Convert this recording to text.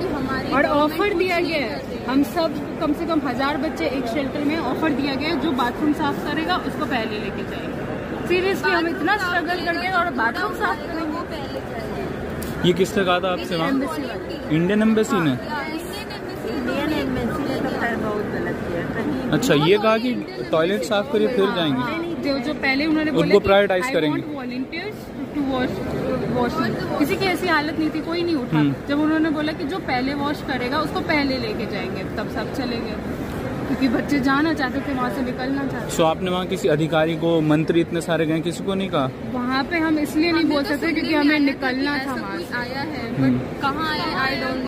और ऑफर दिया गया है, हम सब कम से कम 1000 बच्चे एक शेल्टर में, ऑफर दिया गया है जो बाथरूम साफ करेगा उसको पहले लेके जाएंगे। सीरियसली हम इतना स्ट्रगल करके और बाथरूम साफ करेंगे वो पहले जाएंगे। ये किसने कहा था आपसे वहाँ? इंडियन एम्बेसी ने? इंडियन एम्बेसी ने तो खैर बहुत गलत किया। अच्छा, ये कहा कि टॉयलेट साफ करिए फिर जाएंगे। जो पहले उन्होंने उनको प्रायोरिटाइज करेंगे। वॉलंटियर्स टू वॉश, किसी की ऐसी हालत नहीं थी, कोई नहीं उठा। जब उन्होंने बोला कि जो पहले वॉश करेगा उसको पहले लेके जाएंगे, तब सब चले गए, क्योंकि बच्चे जाना चाहते थे, वहाँ से निकलना चाहते। तो आपने वहाँ किसी अधिकारी को, मंत्री इतने सारे गए, किसी को नहीं कहा? वहाँ पे हम इसलिए नहीं बोल सकते क्योंकि हमें निकलना था, वहाँ आया है बट कहाँ आया आई डोंट